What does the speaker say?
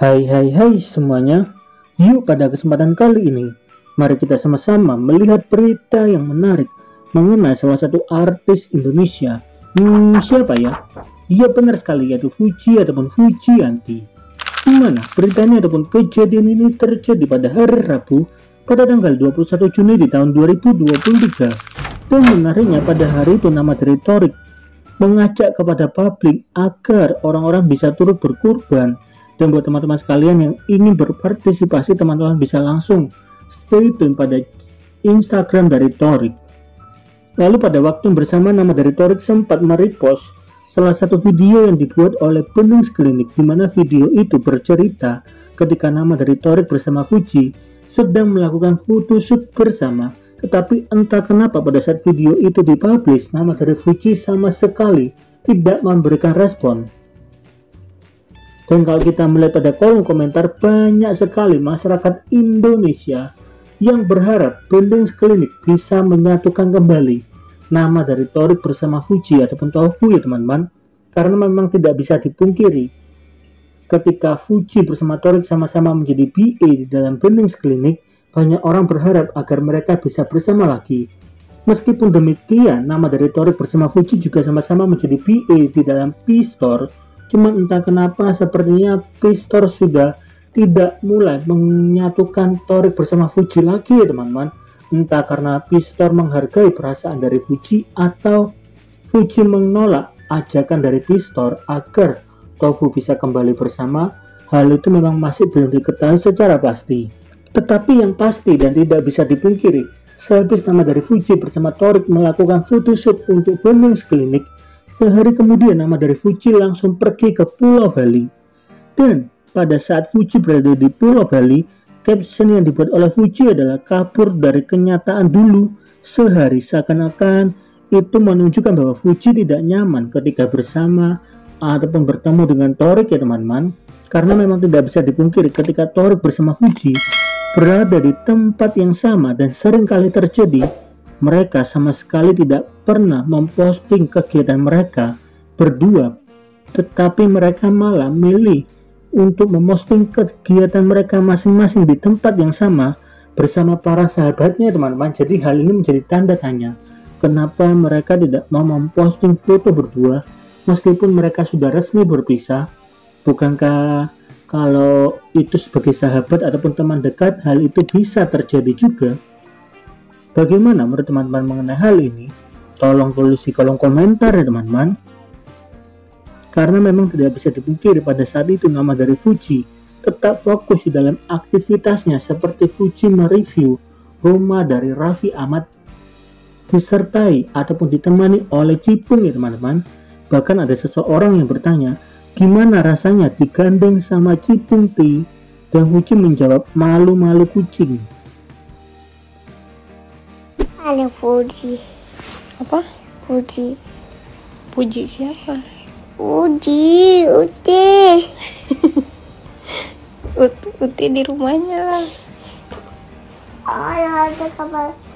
Hai hai hai semuanya. Yuk pada kesempatan kali ini mari kita sama-sama melihat berita yang menarik mengenai salah satu artis Indonesia. Siapa ya? Iya benar sekali, yaitu Fuji ataupun Fujianti. Gimana beritanya ataupun kejadian ini terjadi pada hari Rabu pada tanggal 21 Juni di tahun 2023. Dan menariknya pada hari itu nama dari Torik mengajak kepada publik agar orang-orang bisa turut berkurban. Dan buat teman-teman sekalian yang ingin berpartisipasi, teman-teman bisa langsung stay tune pada Instagram dari Torik. Lalu pada waktu bersama nama dari Torik sempat merepost salah satu video yang dibuat oleh Benings Klinik, di mana video itu bercerita ketika nama dari Torik bersama Fuji sedang melakukan photoshoot bersama. Tetapi entah kenapa pada saat video itu dipublish, nama dari Fuji sama sekali tidak memberikan respon. Dan kalau kita melihat pada kolom komentar, banyak sekali masyarakat Indonesia yang berharap Benings Klinik bisa menyatukan kembali nama dari Torik bersama Fuji ataupun Tofu ya teman-teman. Karena memang tidak bisa dipungkiri ketika Fuji bersama Torik sama-sama menjadi BA di dalam Benings Klinik, banyak orang berharap agar mereka bisa bersama lagi. Meskipun demikian, nama dari Torik bersama Fuji juga sama-sama menjadi BA di dalam P-Store. Cuma entah kenapa sepertinya P-Store sudah tidak mulai menyatukan Torik bersama Fuji lagi ya teman-teman. Entah karena P-Store menghargai perasaan dari Fuji atau Fuji menolak ajakan dari P-Store agar Tofu bisa kembali bersama. Hal itu memang masih belum diketahui secara pasti. Tetapi yang pasti dan tidak bisa dipungkiri, sehabis nama dari Fuji bersama Torik melakukan photoshoot untuk Benings Klinik, sehari kemudian nama dari Fuji langsung pergi ke Pulau Bali. Dan pada saat Fuji berada di Pulau Bali, caption yang dibuat oleh Fuji adalah kabur dari kenyataan dulu sehari, seakan-akan itu menunjukkan bahwa Fuji tidak nyaman ketika bersama ataupun bertemu dengan Torik ya teman-teman. Karena memang tidak bisa dipungkiri ketika Torik bersama Fuji berada di tempat yang sama dan sering kali terjadi, mereka sama sekali tidak pernah memposting kegiatan mereka berdua, tetapi mereka malah milih untuk memposting kegiatan mereka masing-masing di tempat yang sama bersama para sahabatnya teman-teman. Jadi hal ini menjadi tanda tanya, kenapa mereka tidak mau memposting foto berdua meskipun mereka sudah resmi berpisah? Bukankah kalau itu sebagai sahabat ataupun teman dekat, hal itu bisa terjadi juga? Bagaimana menurut teman-teman mengenai hal ini? Tolong tulis di kolom komentar ya teman-teman. Karena memang tidak bisa dipungkiri pada saat itu nama dari Fuji tetap fokus di dalam aktivitasnya, seperti Fuji mereview rumah dari Raffi Ahmad disertai ataupun ditemani oleh Cipung ya teman-teman. Bahkan ada seseorang yang bertanya, gimana rasanya digandeng sama Cipung T? Dan Fuji menjawab, malu-malu kucing. Ada Fuji. Apa? Fuji. Puji siapa? Fuji, Uti. Uti di rumahnya lah. Oh, ada kabar.